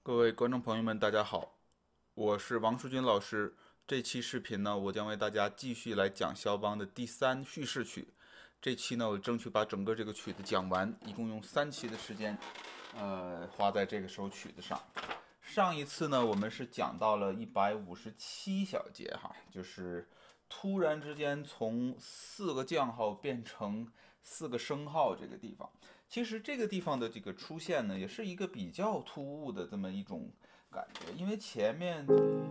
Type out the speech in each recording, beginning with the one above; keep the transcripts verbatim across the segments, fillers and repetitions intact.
各位观众朋友们，大家好，我是王书军老师。这期视频呢，我将为大家继续来讲肖邦的第三叙事曲。这期呢，我争取把整个这个曲子讲完，一共用三期的时间，呃，花在这个首曲子上。上一次呢，我们是讲到了一百五十七小节哈，就是突然之间从四个降号变成四个升号这个地方。其实这个地方的这个出现呢，也是一个比较突兀的这么一种感觉，因为前面，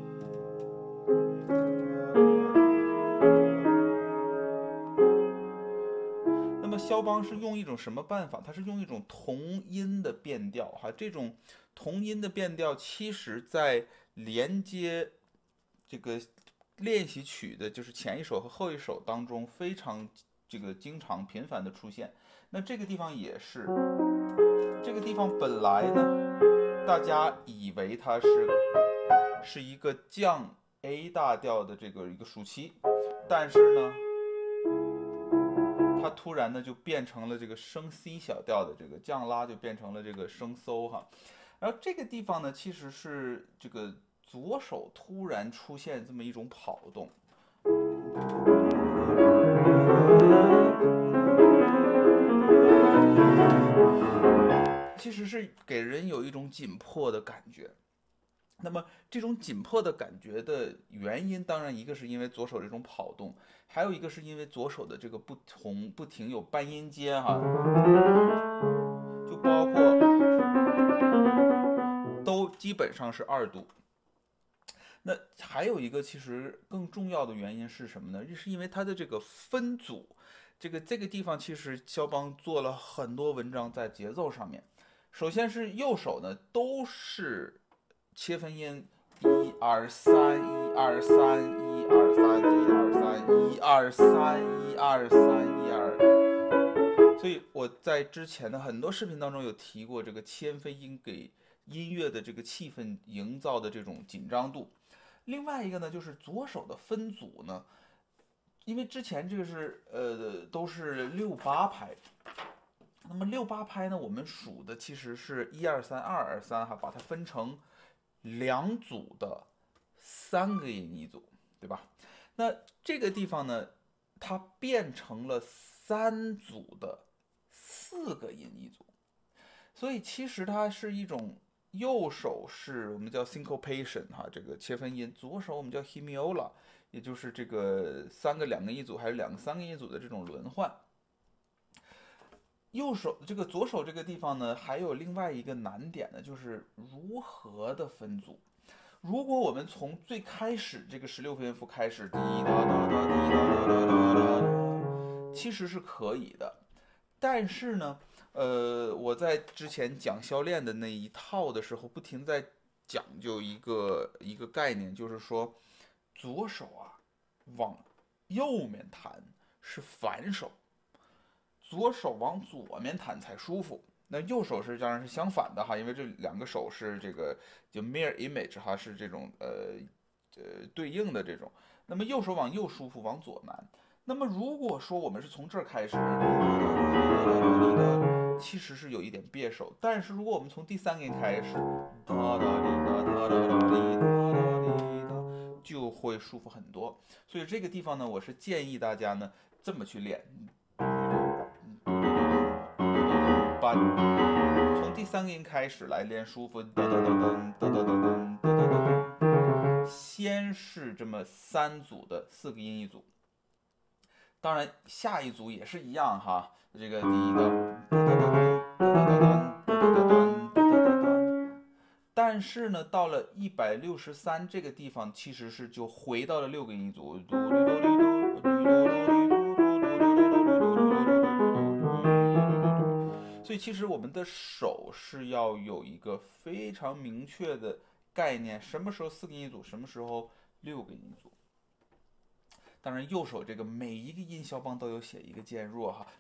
那么肖邦是用一种什么办法？他是用一种同音的变调哈，这种同音的变调，其实在连接这个练习曲的，就是前一首和后一首当中非常这个经常频繁的出现。那这个地方也是，这个地方本来呢，大家以为它是是一个降 A 大调的这个一个暑期，但是呢，它突然呢就变成了这个升 C 小调的这个降拉，就变成了这个升搜哈。然后这个地方呢，其实是这个左手突然出现这么一种跑动。其实是给人有一种紧迫的感觉。那么这种紧迫的感觉的原因，当然一个是因为左手这种跑动，还有一个是因为左手的这个不同不停有半音阶哈，就包括都基本上是二度。那还有一个其实更重要的原因是什么呢？是因为它的这个分组，这个这个地方其实肖邦做了很多文章在节奏上面。首先是右手呢都是切分音，一二三，一二三，一二三，一二三，一二三，一二三，一二。所以我在之前的很多视频当中有提过这个切分音给音乐的这个气氛营造的这种紧张度。另外一个呢，就是左手的分组呢，因为之前这个是呃都是六八拍，那么六八拍呢，我们数的其实是一二三二二三哈，把它分成两组的三个音一组，对吧？那这个地方呢，它变成了三组的四个音一组，所以其实它是一种右手是我们叫 syncopation 哈，这个切分音，左手我们叫 hemiola，也就是这个三个两个一组还是两个三个一组的这种轮换。右手这个左手这个地方呢，还有另外一个难点呢，就是如何的分组。如果我们从最开始这个十六分音符开始，滴答答答滴答答答答答，其实是可以的。但是呢，呃，我在之前讲消练的那一套的时候，不停在讲究一个一个概念，就是说，左手啊往右面弹是反手，左手往左面弹才舒服。那右手是当然是相反的哈，因为这两个手是这个就 mirror image 哈，是这种呃呃对应的这种。那么右手往右舒服，往左难。那么如果说我们是从这儿开始，其实是有一点别手。但是如果我们从第三个音开始，哒哒滴哒哒哒哒滴哒哒滴哒，就会舒服很多。所以这个地方呢，我是建议大家呢这么去练。把从第三个音开始来练舒服，噔噔噔噔噔噔噔噔噔噔噔，先是这么三组的四个音一组，当然下一组也是一样哈，这个第一个噔噔噔噔噔噔噔噔噔噔噔，但是呢，到了一百六十三这个地方，其实是就回到了六个音一组，嘟嘟嘟嘟嘟嘟嘟嘟嘟。所以其实我们的手是要有一个非常明确的概念，什么时候四个音一组，什么时候六个音一组。当然，右手这个每一个音肖邦都有写一个渐弱哈，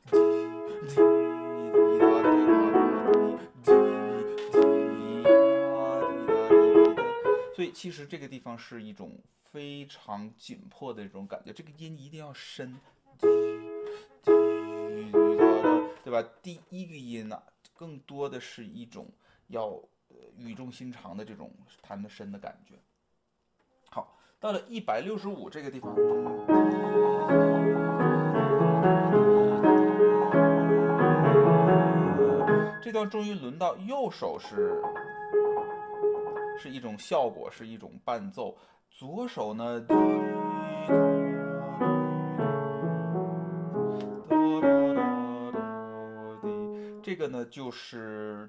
所以其实这个地方是一种非常紧迫的这种感觉，这个音一定要深。对吧？第一个音呢、啊，更多的是一种要语重心长的这种弹得深的感觉。好，到了一百六十五这个地方，这段终于轮到右手是是一种效果，是一种伴奏。左手呢，这个呢就是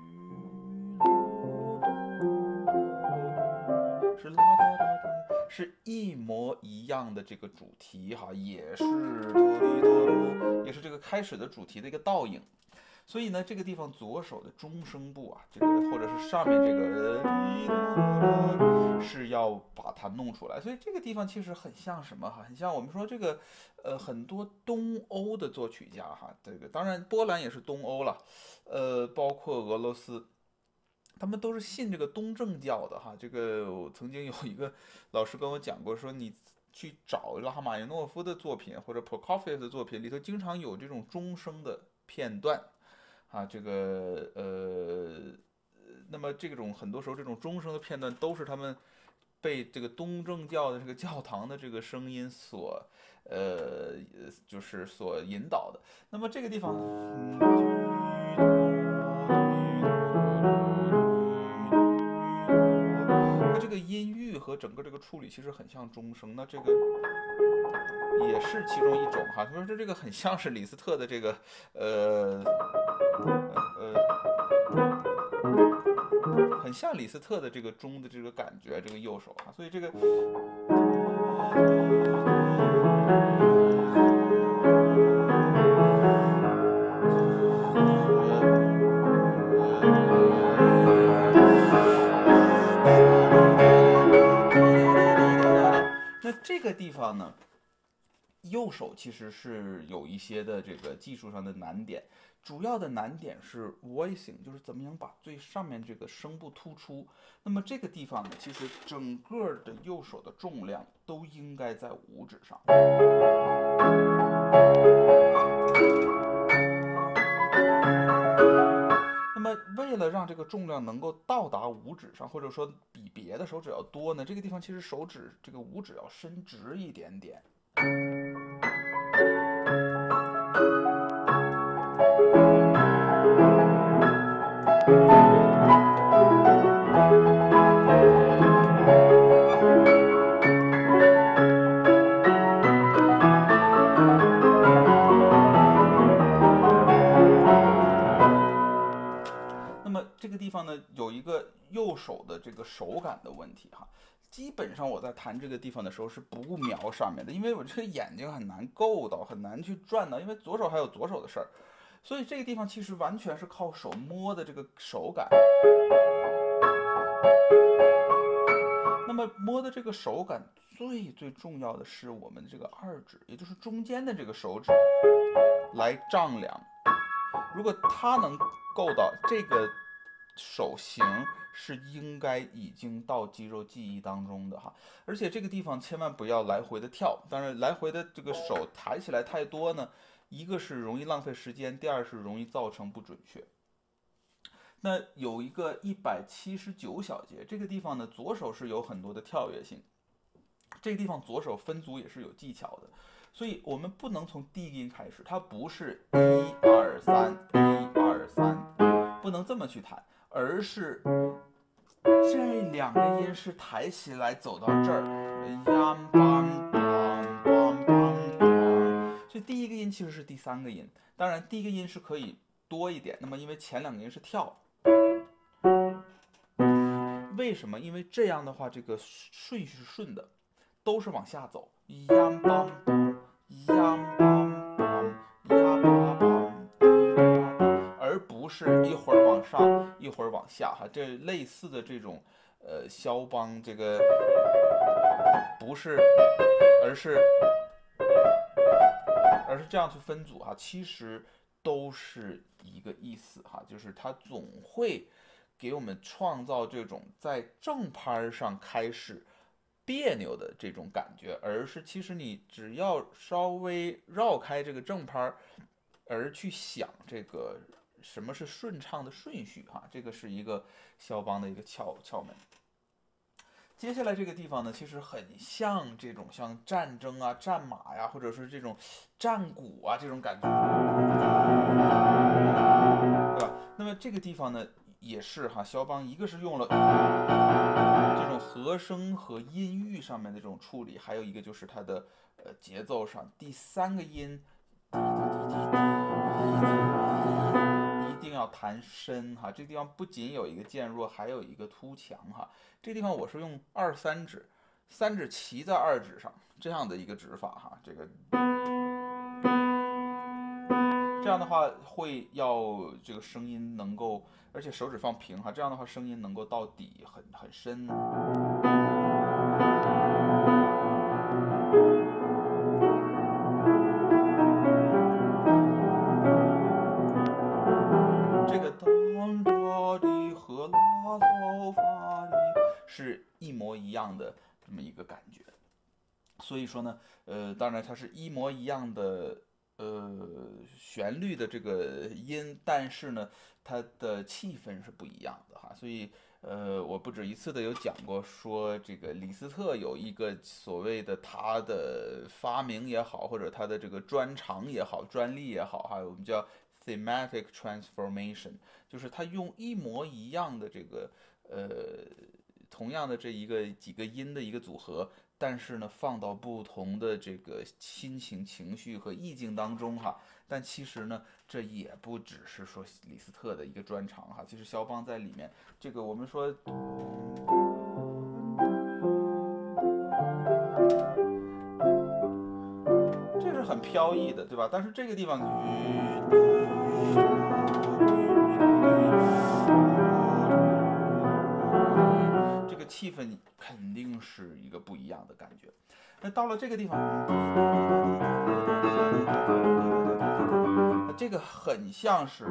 是啦哒哒滴，是一模一样的这个主题哈，也是哆哩哆噜，也是这个开始的主题的一个倒影。所以呢，这个地方左手的中声部啊，这个或者是上面这个是要把它弄出来。所以这个地方其实很像什么哈？很像我们说这个，呃，很多东欧的作曲家哈，这个当然波兰也是东欧了，呃，包括俄罗斯。他们都是信这个东正教的哈。这个我曾经有一个老师跟我讲过，说你去找拉赫玛尼诺夫的作品或者 Prokofiev 的作品里头，经常有这种钟声的片段啊。这个呃，那么这种很多时候这种钟声的片段都是他们被这个东正教的这个教堂的这个声音所呃就是所引导的。那么这个地方，嗯它这个音域和整个这个处理其实很像钟声，那这个也是其中一种哈。他说这这个很像是李斯特的这个呃呃很像李斯特的这个钟的这个感觉，这个右手哈。所以这个。那这个地方呢，右手其实是有一些的这个技术上的难点，主要的难点是 voicing， 就是怎么样把最上面这个声部突出。那么这个地方呢，其实整个的右手的重量都应该在五指上。那么为了让这个重量能够到达五指上，或者说比别的手指要多呢，这个地方其实手指这个五指要伸直一点点。那么这个地方呢，有一个右手的这个手感的问题哈。基本上我在弹这个地方的时候是不瞄上面的，因为我这个眼睛很难够到，很难去转到，因为左手还有左手的事儿。所以这个地方其实完全是靠手摸的这个手感。那么摸的这个手感最最重要的是我们这个二指，也就是中间的这个手指来丈量。如果它能够到这个手型，是应该已经到肌肉记忆当中的哈。而且这个地方千万不要来回的跳，当然来回的这个手抬起来太多呢，一个是容易浪费时间，第二是容易造成不准确。那有一个一百七十九小节，这个地方呢，左手是有很多的跳跃性，这个地方左手分组也是有技巧的。所以我们不能从第一个音开始，它不是一二三一二三，不能这么去弹，而是这两个音是抬起来走到这儿，央梆梆梆梆梆，所以第一个音其实是第三个音。当然，第一个音是可以多一点，那么因为前两个音是跳，为什么？因为这样的话，这个顺序是顺的，都是往下走，央梆梆。央梆梆呀梆梆，而不是一会儿往上一会儿往下哈。这类似的这种呃肖邦这个不是，而是而是这样去分组哈，其实都是一个意思哈，就是它总会给我们创造这种在正拍上开始别扭的这种感觉，而是其实你只要稍微绕开这个正拍，而去想这个什么是顺畅的顺序哈，这个是一个肖邦的一个窍窍门。接下来这个地方呢，其实很像这种像战争啊、战马呀，或者是这种战鼓啊这种感觉，对吧？那么这个地方呢，也是哈，肖邦一个是用了这种和声和音域上面的这种处理，还有一个就是它的呃节奏上，第三个音一定要弹深哈，这地方不仅有一个渐弱，还有一个突强哈。这地方我是用二三指，三指齐在二指上这样的一个指法哈，这个这样的话会要这个声音能够，而且手指放平哈，这样的话声音能够到底很很深。这个当哆的和拉嗦发的是一模一样的这么一个感觉，所以说呢，呃，当然它是一模一样的。呃，旋律的这个音，但是呢，它的气氛是不一样的哈，所以呃，我不止一次的有讲过，说这个李斯特有一个所谓的他的发明也好，或者他的这个专长也好、专利也好哈，我们叫 thematic transformation， 就是他用一模一样的这个呃同样的这一个几个音的一个组合。但是呢，放到不同的这个心情、情绪和意境当中哈，但其实呢，这也不只是说李斯特的一个专长哈，其实肖邦在里面，这个我们说，这是很飘逸的，对吧？但是这个地方，这个气氛肯定是一个不一样的感觉。那到了这个地方，这个很像是，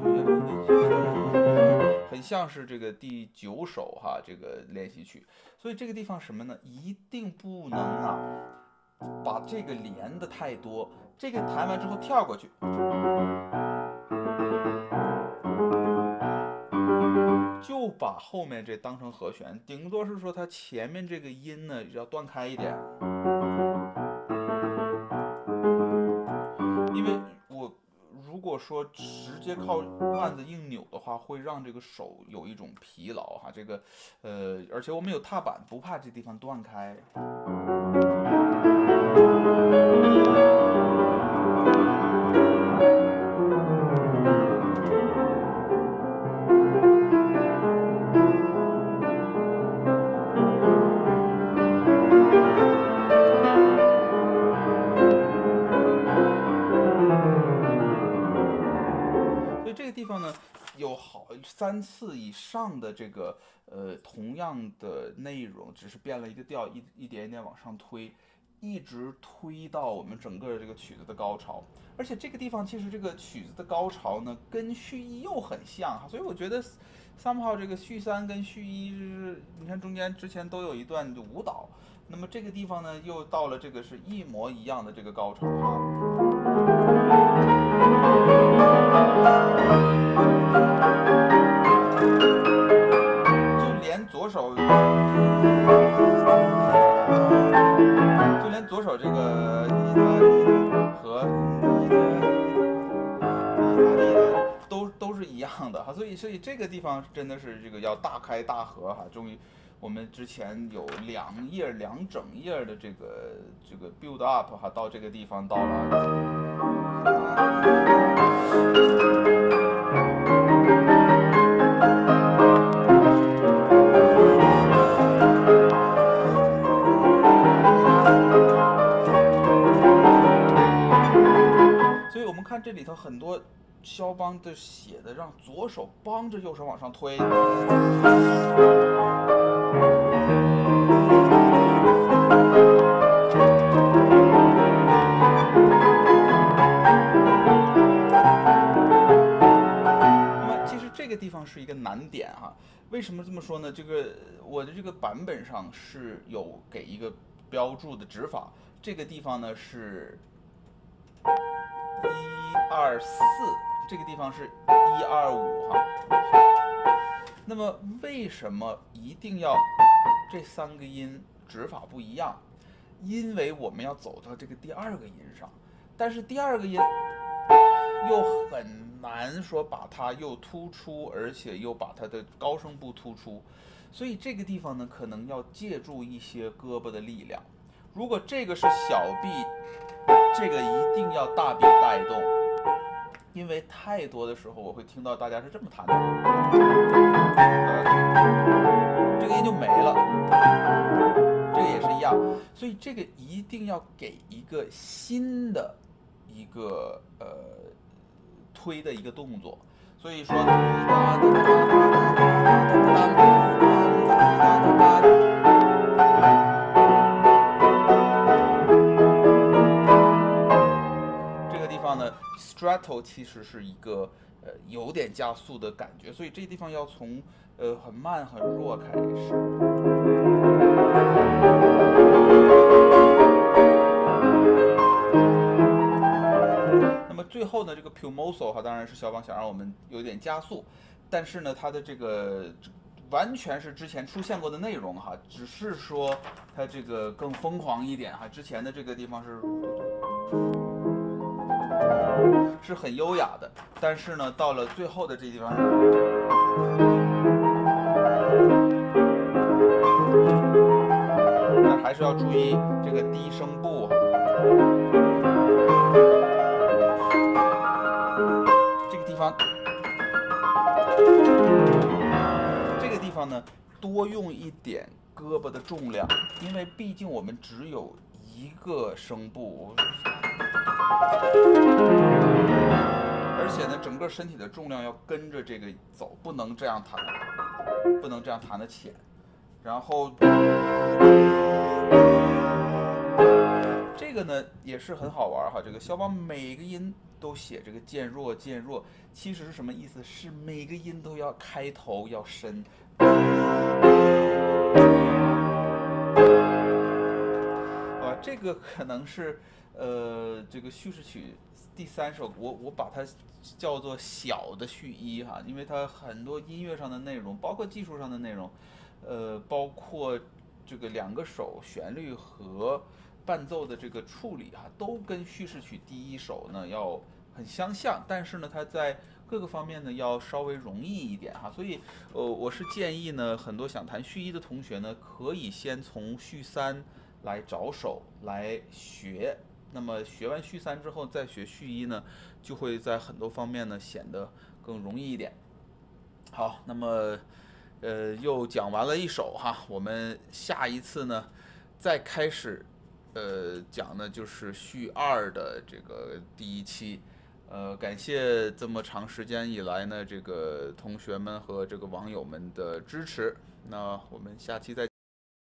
很像是这个第九首哈，这个练习曲。所以这个地方什么呢？一定不能啊，把这个连的太多。这个弹完之后跳过去。就把后面这当成和弦，顶多是说它前面这个音呢要断开一点，因为我如果说直接靠腕子硬扭的话，会让这个手有一种疲劳哈。这个，呃，而且我们有踏板，不怕这地方断开。地方呢有好三次以上的这个呃同样的内容，只是变了一个调，一一点一点往上推，一直推到我们整个这个曲子的高潮。而且这个地方其实这个曲子的高潮呢跟序一又很像，所以我觉得somehow这个序三跟序一是，你看中间之前都有一段舞蹈，那么这个地方呢又到了这个是一模一样的这个高潮啊。就连左手，就连左手这个和都都是一样的哈，所以所以这个地方真的是这个要大开大合哈，终于。我们之前有两页两整页的这个这个 build up 哈，到这个地方到了。所以我们看这里头很多肖邦的写的，让左手帮着右手往上推。这个地方是一个难点哈，为什么这么说呢？这个我的这个版本上是有给一个标注的指法，这个地方呢是一二四这个地方是一二五哈。那么为什么一定要这三个音指法不一样？因为我们要走到这个第二个音上，但是第二个音又很难说把它又突出，而且又把它的高声部突出，所以这个地方呢，可能要借助一些胳膊的力量。如果这个是小臂，这个一定要大臂带动，因为太多的时候我会听到大家是这么弹的，这个音就没了。这个也是一样，所以这个一定要给一个新的一个呃推的一个动作。所以说，这个地方呢 ，stretto 其实是一个呃有点加速的感觉，所以这个地方要从呃很慢很弱开始。那么最后呢，这个 piumoso 哈，当然是肖邦想让我们有点加速，但是呢，它的这个完全是之前出现过的内容哈，只是说它这个更疯狂一点哈。之前的这个地方是是很优雅的，但是呢，到了最后的这地方，那还是要注意这个低声部哈。这个地方，这个地方呢，多用一点胳膊的重量，因为毕竟我们只有一个声部。而且呢，整个身体的重量要跟着这个走，不能这样弹，不能这样弹的浅。然后这个呢也是很好玩哈，这个肖邦每个音都写这个渐弱渐弱，其实是什么意思？是每个音都要开头要深。啊，这个可能是呃这个叙事曲第三首，我我把它叫做小的序一哈，因为它很多音乐上的内容，包括技术上的内容，呃，包括这个两个手旋律和伴奏的这个处理哈，都跟叙事曲第一首呢要很相像，但是呢，它在各个方面呢要稍微容易一点哈，所以呃，我是建议呢，很多想弹序一的同学呢，可以先从序三来着手来学。那么学完序三之后再学序一呢，就会在很多方面呢显得更容易一点。好，那么呃又讲完了一首哈，我们下一次呢再开始呃讲的就是序二的这个第一期。呃，感谢这么长时间以来呢，这个同学们和这个网友们的支持。那我们下期再见。